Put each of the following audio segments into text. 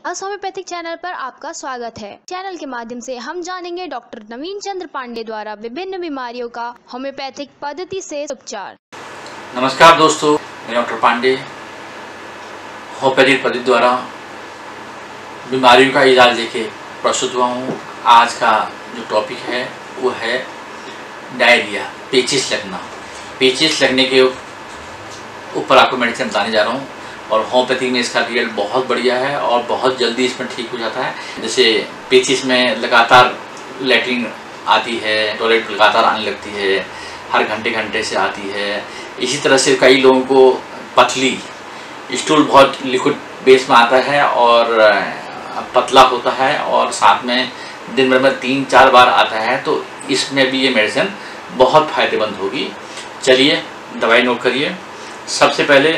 अस homeopathic channel पर आपका स्वागत है। चैनल के माध्यम से हम जानेंगे डॉक्टर नवीन चंद्र पांडे द्वारा विभिन्न बीमारियों का होम्योपैथिक पद्धति से उपचार। नमस्कार दोस्तों, मैं डॉक्टर पांडे होम्योपैथिक पद्धति द्वारा बीमारियों का इलाज लेके प्रस्तुत हुआ हूँ। आज का जो टॉपिक है वो है डायरिया, पेचिश लगना। पेचिश लगने के ऊपर आपको मेडिसिन बताने जा रहा हूँ और होम्योपैथिक में इसका रिजल्ट बहुत बढ़िया है और बहुत जल्दी इसमें ठीक हो जाता है। जैसे पेचिश में लगातार लैट्रिन आती है, टॉयलेट लगातार आने लगती है, हर घंटे घंटे से आती है। इसी तरह से कई लोगों को पतली स्टूल बहुत लिक्विड बेस में आता है और पतला होता है और साथ में दिन भर में 3-4 बार आता है, तो इसमें भी ये मेडिसिन बहुत फ़ायदेमंद होगी। चलिए दवाई नोट करिए। सबसे पहले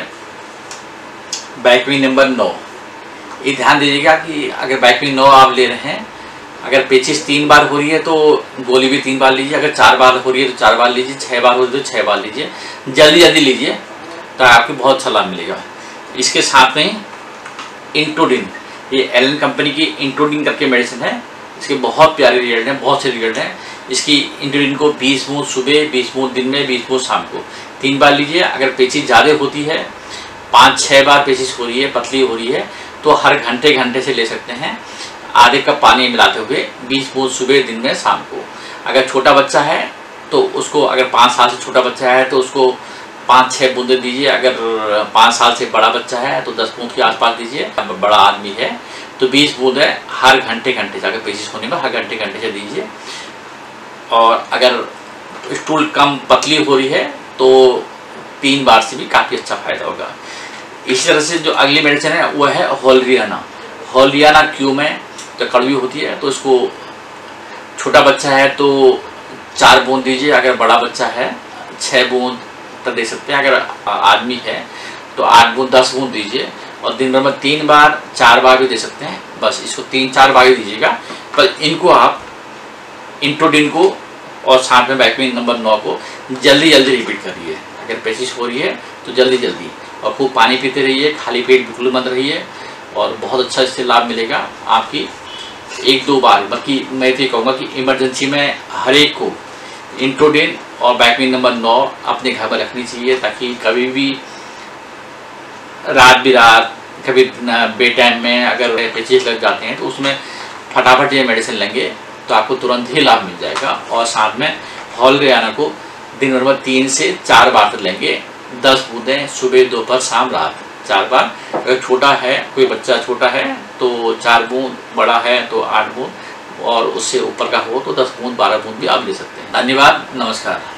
बैकविंग नंबर 9। ये ध्यान दीजिएगा कि अगर बैकविंग 9 आप ले रहे हैं, अगर पेचिश 3 बार हो रही है तो गोली भी 3 बार लीजिए, अगर 4 बार हो रही है तो 4 बार लीजिए, 6 बार हो रही है तो 6 बार लीजिए। जल्दी जल्दी लीजिए तो आपको बहुत अच्छा लाभ मिलेगा। इसके साथ में इंट्रोडिन, ये एलन कंपनी की इंट्रोडिन करके मेडिसिन है। इसके बहुत प्यारे रिजल्ट हैं, बहुत से रिजल्ट हैं। इसकी इंट्रोडिन को 20 बूंद सुबह, 20 बूंद दिन में, 20 बूंद शाम को 3 बार लीजिए। अगर पेचिश ज़्यादा होती है, 5-6 बार पेचिश हो रही है, पतली हो रही है, तो हर घंटे घंटे से ले सकते हैं। आधे कप पानी मिलाते हुए 20 बूंद सुबह, दिन में, शाम को। अगर छोटा बच्चा है तो उसको, अगर 5 साल से छोटा बच्चा है तो उसको 5-6 बूंदें दीजिए। अगर 5 साल से बड़ा बच्चा है तो 10 बूंद के आसपास दीजिए। बड़ा आदमी है तो 20 बूंदें हर घंटे घंटे से, अगर पेचिश होने में हर घंटे घंटे से दीजिए। और अगर स्टूल कम पतली हो रही है तो 3 बार से भी काफ़ी अच्छा फायदा होगा। इसी तरह से जो अगली मेडिसिन है वो है होलरियाना। होलरियाना क्यों में तो कड़वी होती है, तो इसको छोटा बच्चा है तो 4 बूंद दीजिए, अगर बड़ा बच्चा है 6 बूंद तक दे सकते हैं। अगर आदमी है तो 8 बूंद 10 बूंद दीजिए और दिन भर में 3 बार 4 बार भी दे सकते हैं। बस इसको 3-4 बार ही दीजिएगा। पर इनको आप इंट्रोडिन को और साथ में बैकविंग नंबर 9 को जल्दी जल्दी रिपीट करिए। अगर पेचिश हो रही है तो जल्दी जल्दी, और खूब पानी पीते रहिए, खाली पेट बिल्कुल मत रहिए और बहुत अच्छा इससे लाभ मिलेगा आपकी 1-2 बार। बाकी मैं तो ये कहूँगा कि इमरजेंसी में हर एक को इंट्रोडिन और बैकविंग नंबर 9 अपने घर में रखनी चाहिए, ताकि कभी भी रात कभी बे टाइम में अगर पेचिश लग जाते हैं तो उसमें फटाफट ये मेडिसिन लेंगे तो आपको तुरंत ही लाभ मिल जाएगा। और साथ में होलरियाना को दिन भर में 3 से 4 बार तक लेंगे। 10 बूंदें सुबह, दोपहर, शाम, रात 4 बार। अगर छोटा है, कोई बच्चा छोटा है तो 4 बूंद, बड़ा है तो 8 बूंद, और उससे ऊपर का हो तो 10 बूंद, 12 बूंद भी आप ले सकते हैं। धन्यवाद, नमस्कार।